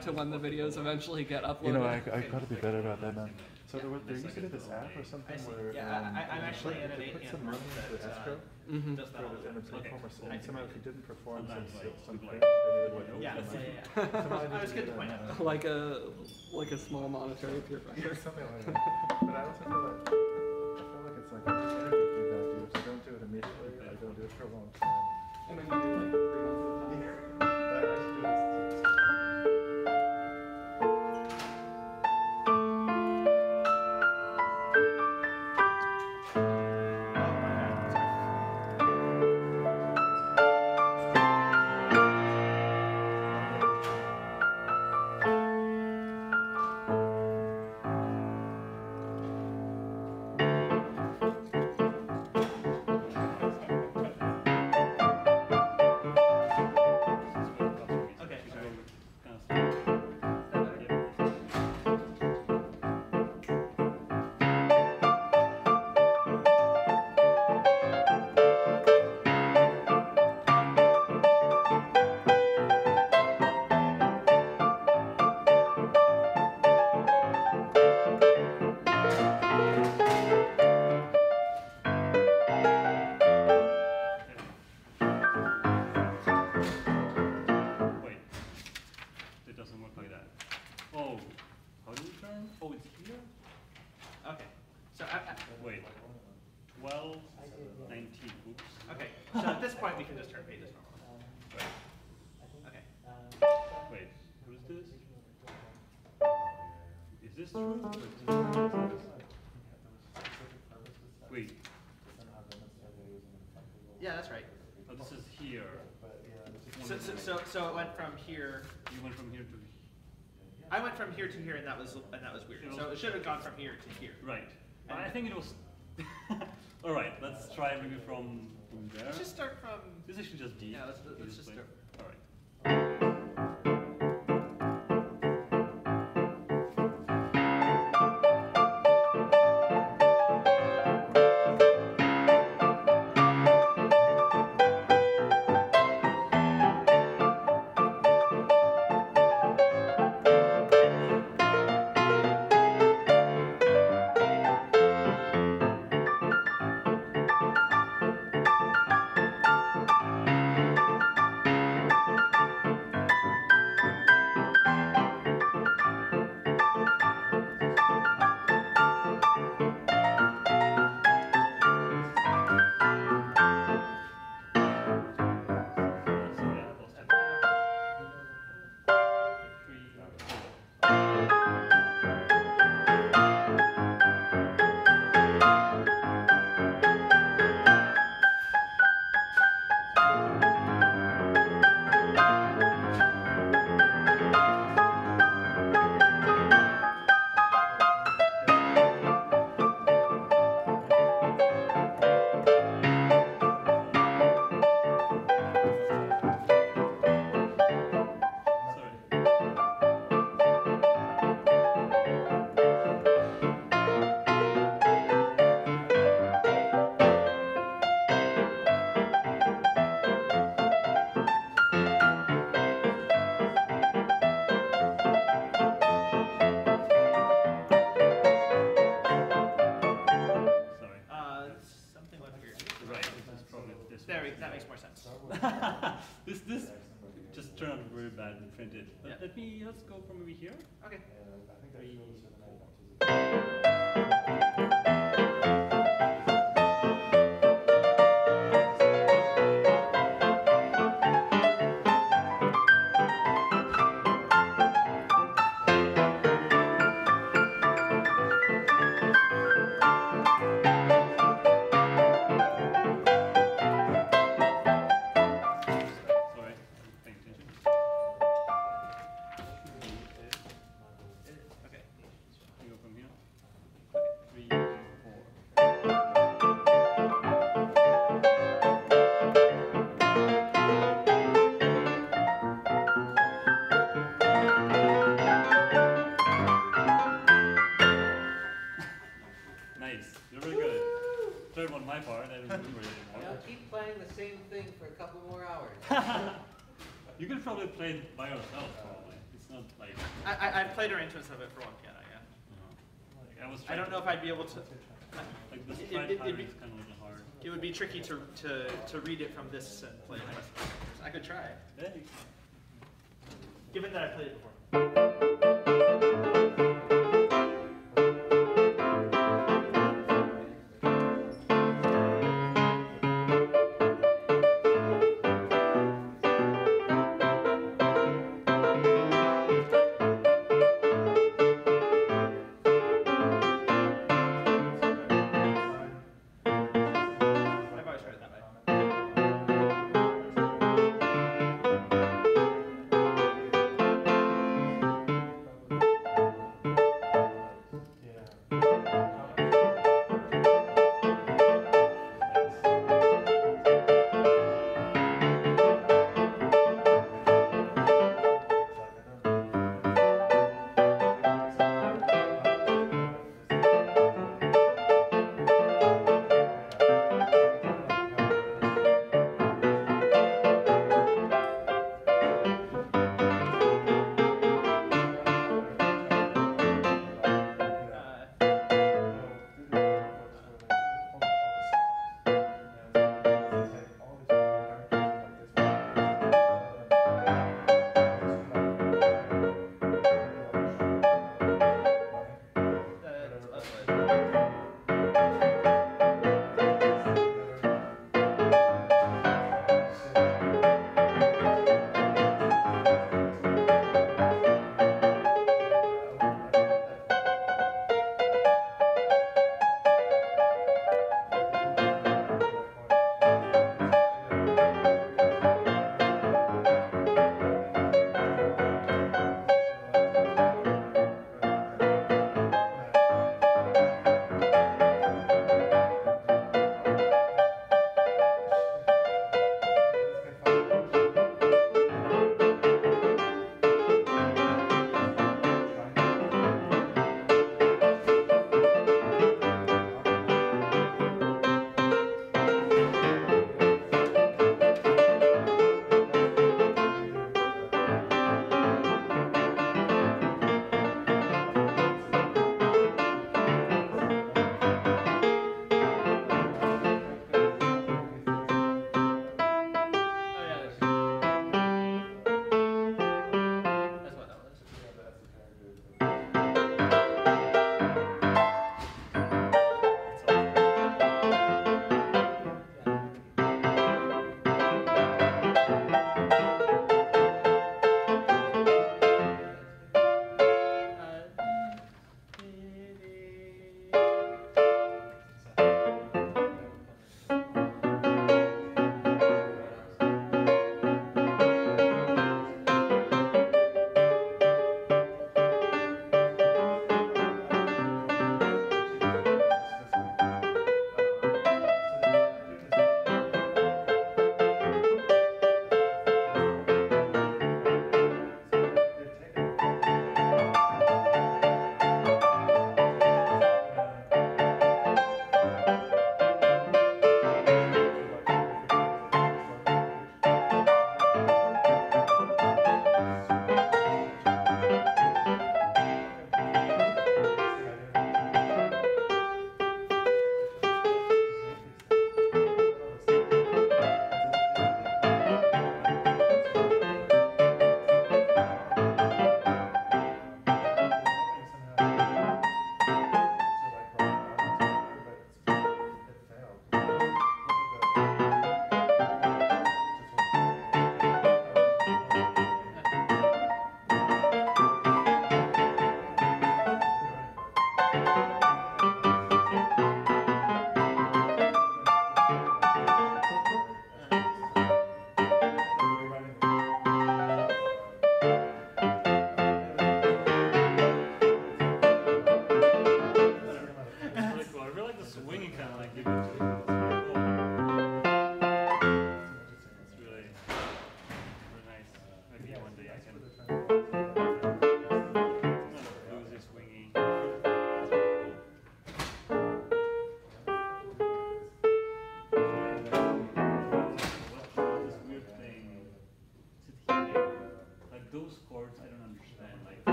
back to when the videos eventually get uploaded. You know, I gotta be better about that now. So there used to be this app or something where I'm actually in an they put 8 some money into escrow does that all in a platform or something. And somehow if you didn't perform some thing, then you would Yeah, Somehow I was good to point out. like a small monetary peer pressure. something like that. But I also feel like it's like an energy you gotta do. So don't do it immediately. Like don't do it for a long time. And then you do like 3 months at a time. But I should do this. Wait, 12, 19, oops. Okay, so at this point we can just turn pages normal. Right. Okay. Wait, what is this? Is this true? Or is this Wait. Yeah, that's right. Oh, this is here. So it went from here. You went from here to I went from here to here, and that was weird. So it should have gone from here to here. right. But I think it was. All right, let's try maybe from there. Let's just start from. This is just D. Yeah, let's just play. start. All right. That makes more sense. This just turned out very bad and printed. Yeah. Let's go from over here. Okay. You can probably play it by yourself, probably. It's not like I've played arrangements of it for one piano, yeah. Like, I was I trying don't know if I'd be able to. like the it- stride it'd pattern be- is kind of like hard. It would be tricky to read it from this and play it. I could try. Hey. Given that I played it before. I've always tried it that way.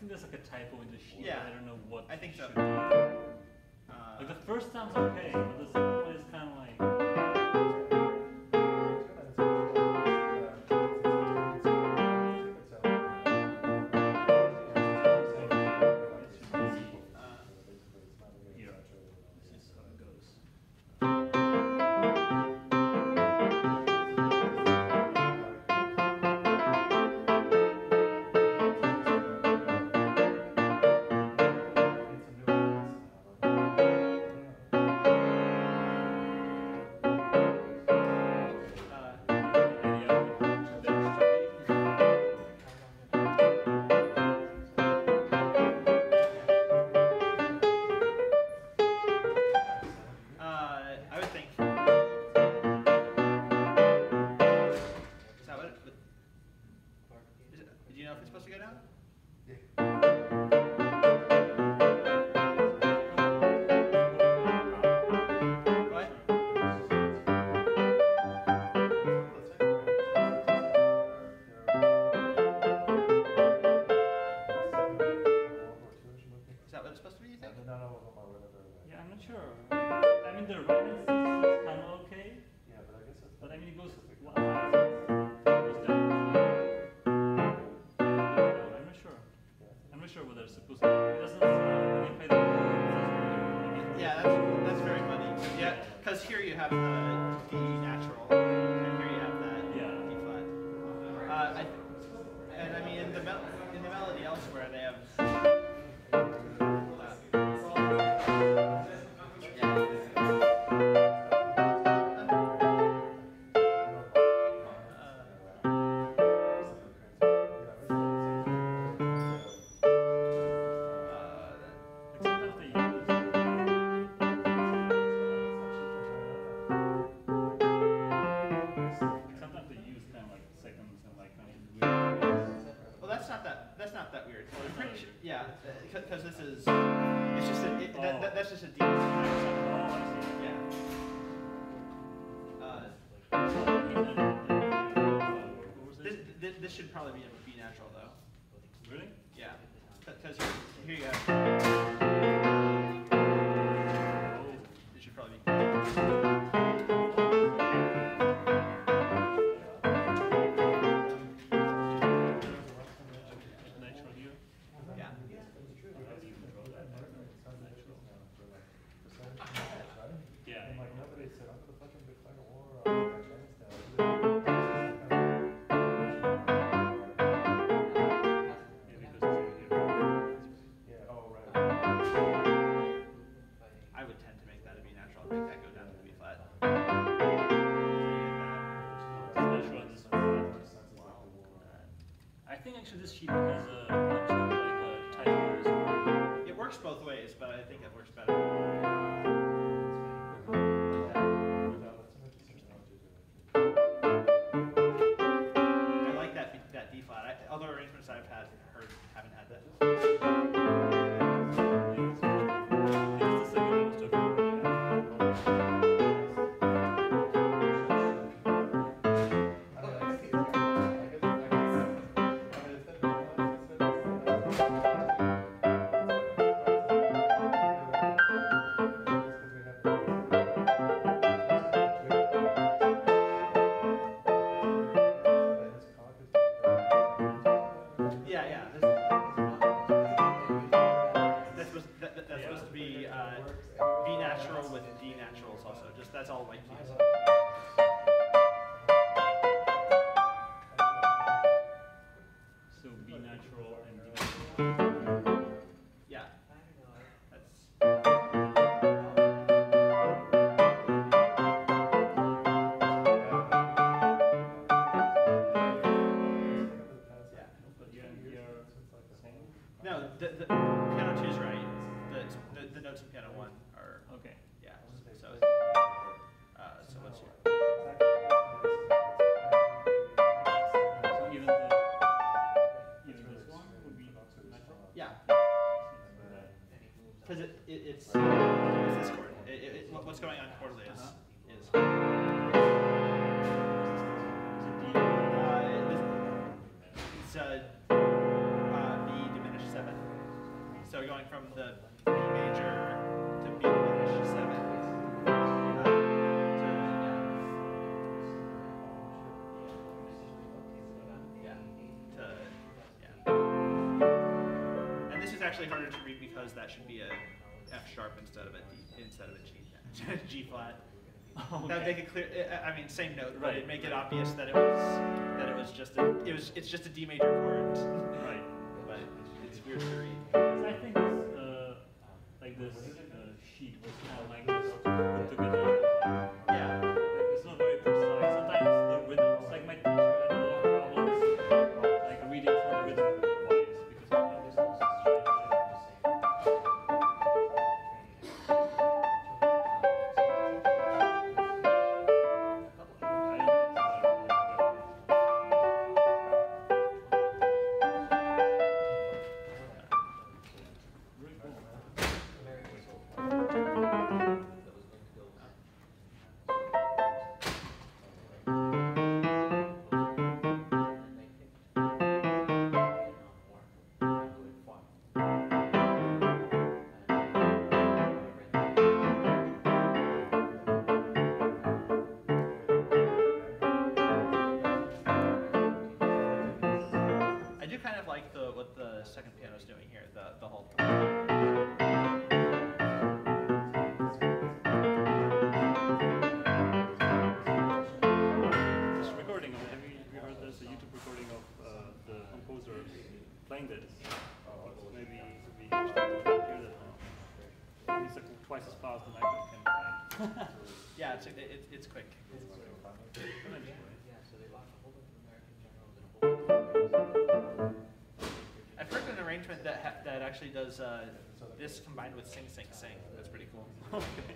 think there's like a typo in the sheet. Yeah, I don't know what. I think so. should be. Like the first sounds okay, but the second one is kind of like. Here, this is how it goes. I would think. Is that what it? Is it, do you know if it's supposed to go down? What? Is that what it's supposed to be? You think? Yeah, I'm not sure. I mean, the red is kind of okay, but I mean, it goes one higher, goes down. I'm not sure. I'm not sure whether it's supposed to. It doesn't sound when you play the chord, it doesn't Yeah, that's very funny. Yeah, because here you have D natural, and here you have that Yeah. D flat. And I mean in the melody elsewhere they have. Like sometimes they use. Sometimes they use kind of like seconds and like kind of weird. Well, that's not that weird. I'm pretty sure, yeah, because this is it's just that's just a D. Oh, I see. Yeah. What was it? This should probably be a B natural though. Really? Yeah, because here you have. It should probably be. Natural here. Yeah. How do you draw that? Natural. Yeah. Maybe because it's here. I would tend to make that a B natural, make that go down to B flat. Natural on this one. I think actually this sheet has a bunch of like typos. It works both ways, but I think it works better. I like that D flat. Other arrangements I've heard haven't had that. It's the second one was Yeah, yeah. That's supposed to be B natural with D naturals also. Just that's all white keys. so B natural and D natural. Yeah. That's. But you're here same. No, the piano 2 is right. The notes in piano 1 are Okay. yeah. So so what's here? So even this one would be natural. Yeah, because it's this chord. What's going on chordally is Is it D? it's B diminished 7. from the B major to B diminished 7. And this is actually harder to read because that should be a F sharp instead of a G flat. Okay. That would make it clear. I mean, same note, but Right, it'd make it right. obvious that it's just a D major chord. Right. But it's weird to read. I think this, like this sheet was kind of like this put together. Yeah. It's not very precise. Sometimes the rhythms, like my teacher had a lot of problems, like reading from the rhythm wise because of this strange. Very cool. I do kind of like what the second piano's doing here, the whole. This recording, have you heard there's a YouTube recording of the composer playing this? Maybe we hear that now. It's like twice as fast than I can play. Yeah, it's quick. I've heard an arrangement that actually does this combined with sing sing sing. That's pretty cool. Okay.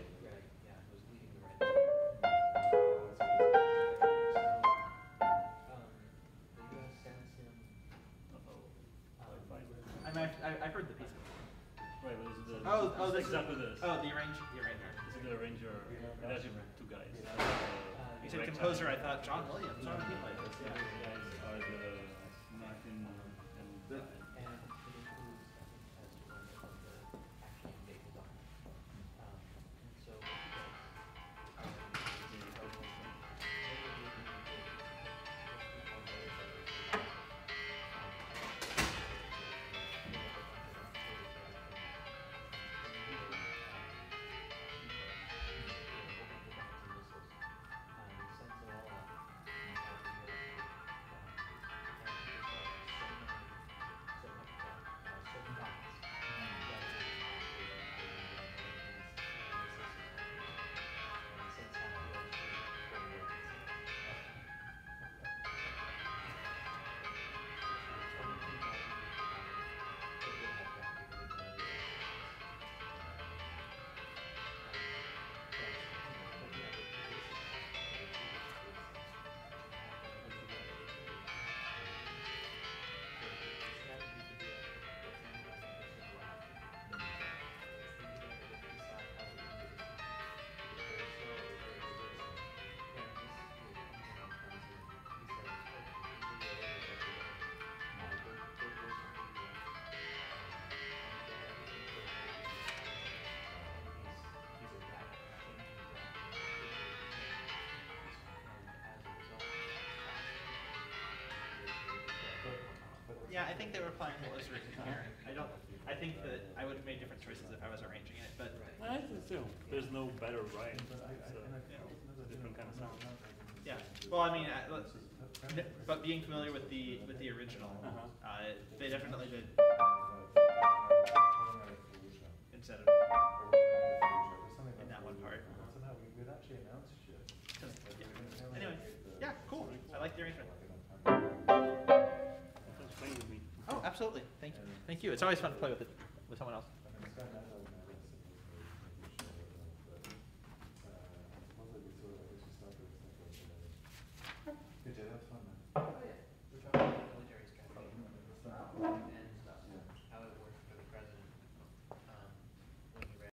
I've heard the piece. Right, well, this is the, Oh, this this is exactly this. Oh, the arranger. This is the arranger. It has two guys. You said composer. I thought John Williams. Why would he play this? Yeah, these guys are the Martin and Yeah, I think they were playing what was written here. I think that I would have made different choices if I was arranging it, but I assume there's no better right. It's a different kind of sound. yeah. Well, I mean, but being familiar with the original, they definitely did instead of in that one part. We'd actually announced shit. Yeah. Anyway, yeah, cool. I like the arrangement. Thanks for playing with me. Oh, absolutely. Thank you. Thank you. It's always fun to play with someone else.